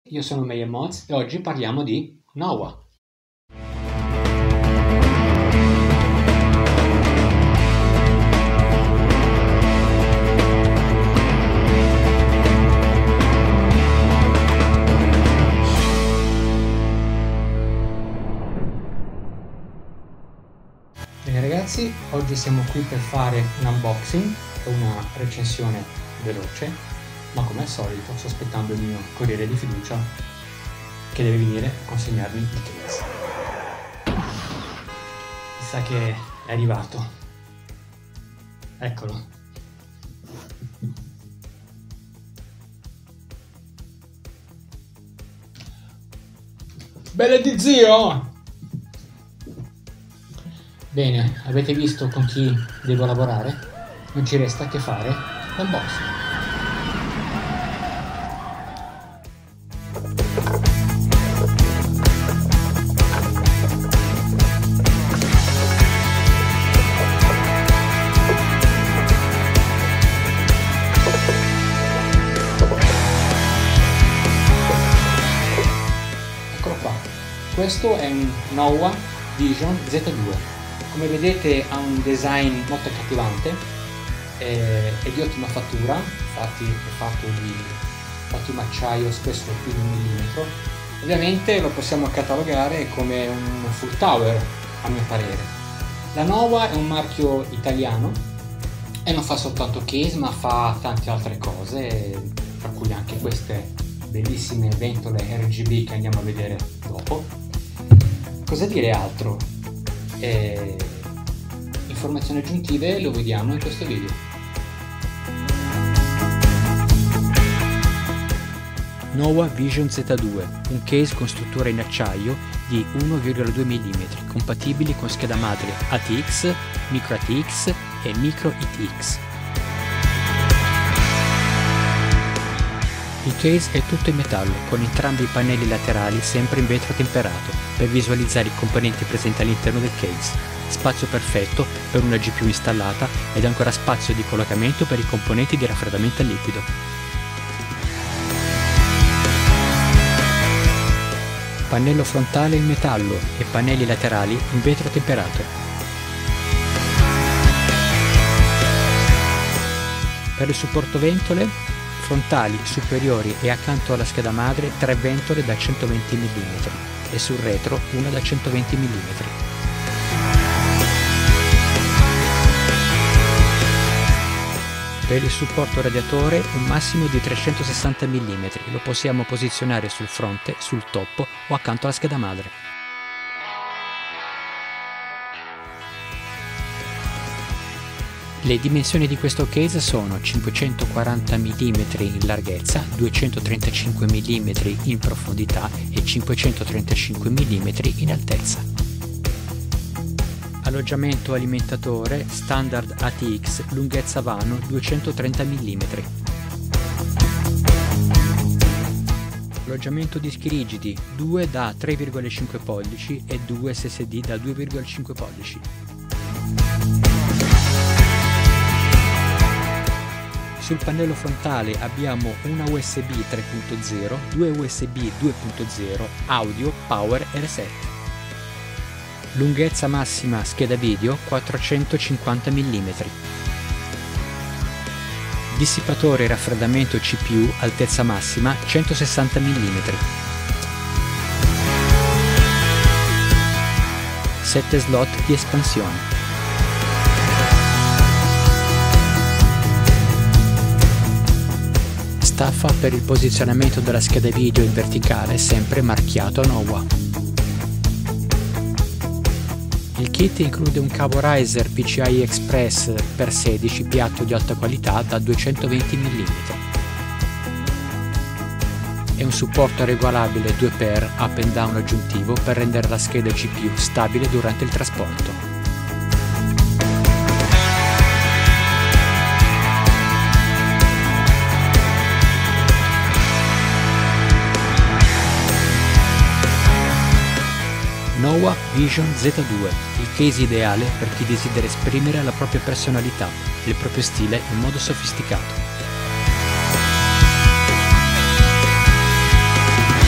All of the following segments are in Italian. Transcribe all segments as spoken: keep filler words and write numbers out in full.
Io sono Meyer Moz e oggi parliamo di Nowa. Bene ragazzi, oggi siamo qui per fare un unboxing e una recensione veloce, ma come al solito sto aspettando il mio corriere di fiducia che deve venire a consegnarmi il case. Mi sa che è arrivato. Eccolo. Bene di zio! Bene, avete visto con chi devo lavorare? Non ci resta che fare l'unboxing. Eccolo qua. Questo è un Nowa Vision Z due. Come vedete ha un design molto accattivante, eh, è di ottima fattura, infatti è fatto di, fatto in acciaio spesso più di un millimetro. Ovviamente lo possiamo catalogare come un full tower a mio parere. La Nowa è un marchio italiano e non fa soltanto case ma fa tante altre cose, tra cui anche queste bellissime ventole R G B che andiamo a vedere dopo. Cosa dire altro? E informazioni aggiuntive lo vediamo in questo video. Nowa Vision Z due, un case con struttura in acciaio di uno virgola due millimetri, compatibili con scheda madre A T X, Micro A T X e Micro I T X. Il case è tutto in metallo, con entrambi i pannelli laterali sempre in vetro temperato, per visualizzare i componenti presenti all'interno del case. Spazio perfetto per una G P U installata ed ancora spazio di collocamento per i componenti di raffreddamento a liquido. Pannello frontale in metallo e pannelli laterali in vetro temperato. Per il supporto ventole, frontali, superiori e accanto alla scheda madre tre ventole da centoventi millimetri e sul retro una da centoventi millimetri. Per il supporto radiatore un massimo di trecentosessanta millimetri, lo possiamo posizionare sul fronte, sul toppo o accanto alla scheda madre. Le dimensioni di questo case sono cinquecentoquaranta millimetri in larghezza, duecentotrentacinque millimetri in profondità e cinquecentotrentacinque millimetri in altezza. Alloggiamento alimentatore standard A T X, lunghezza vano duecentotrenta millimetri. Alloggiamento dischi rigidi, due da tre virgola cinque pollici e due S S D da due virgola cinque pollici. Sul pannello frontale abbiamo una U S B tre punto zero, due U S B due punto zero, audio, power e reset. Lunghezza massima scheda video quattrocentocinquanta millimetri. Dissipatore raffreddamento C P U altezza massima centosessanta millimetri. sette slot di espansione. Staffa per il posizionamento della scheda video in verticale sempre marchiato Nowa. Il kit include un cavo Riser P C I Express per sedici piatto di alta qualità da duecentoventi millimetri e un supporto regolabile due per up and down aggiuntivo per rendere la scheda G P U stabile durante il trasporto. Nowa Vision Z due, il case ideale per chi desidera esprimere la propria personalità e il proprio stile in modo sofisticato.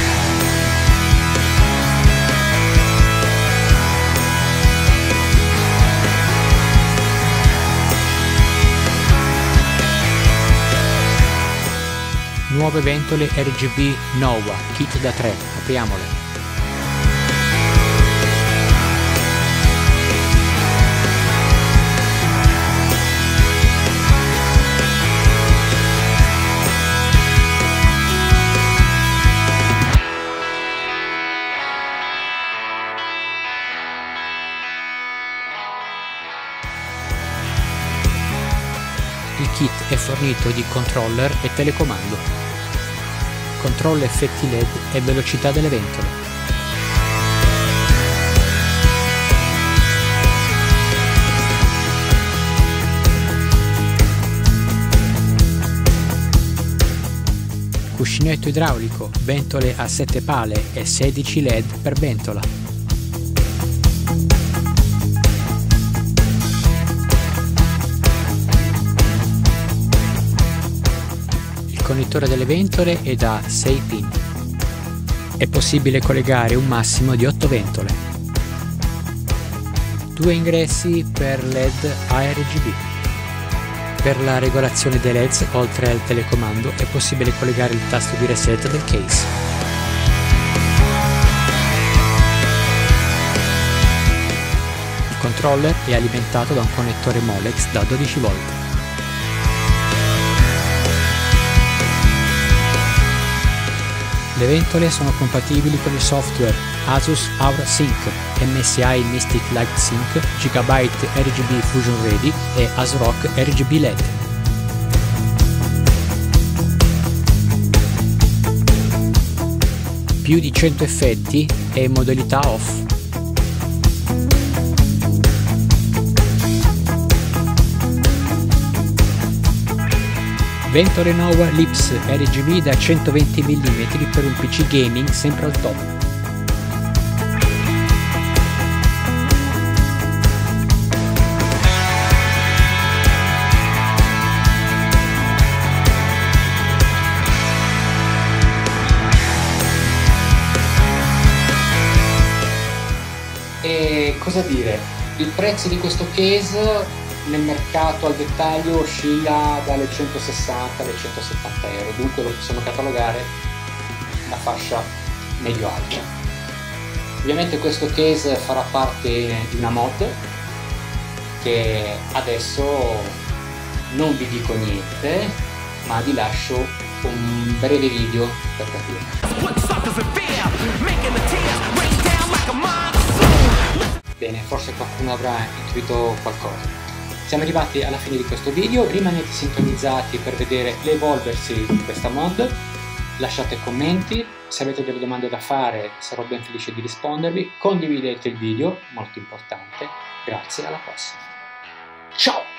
Nuove ventole R G B Nowa, kit da tre, apriamole. Il kit è fornito di controller e telecomando, controllo effetti L E D e velocità delle ventole. Cuscinetto idraulico, ventole a sette pale e sedici L E D per ventola. Il connettore delle ventole è da sei pin. È possibile collegare un massimo di otto ventole. Due ingressi per L E D A R G B. Per la regolazione dei L E D, oltre al telecomando, è possibile collegare il tasto di reset del case. Il controller è alimentato da un connettore Molex da dodici volt. Le ventole sono compatibili con il software Asus Aura Sync, M S I Mystic Light Sync, Gigabyte R G B Fusion Ready e ASRock R G B L E D. Più di cento effetti e in modalità off. Ventole Nowa Lips R G B da centoventi millimetri per un P C gaming sempre al top. E cosa dire? Il prezzo di questo case nel mercato al dettaglio oscilla dalle centosessanta alle centosettanta euro, dunque lo possiamo catalogare la fascia medio-alta. Ovviamente questo case farà parte di una mod che adesso non vi dico niente, ma vi lascio un breve video per capire. Bene, forse qualcuno avrà intuito qualcosa. Siamo arrivati alla fine di questo video, rimanete sintonizzati per vedere l'evolversi di questa mod, lasciate commenti, se avete delle domande da fare sarò ben felice di rispondervi, condividete il video, molto importante, grazie, alla prossima. Ciao!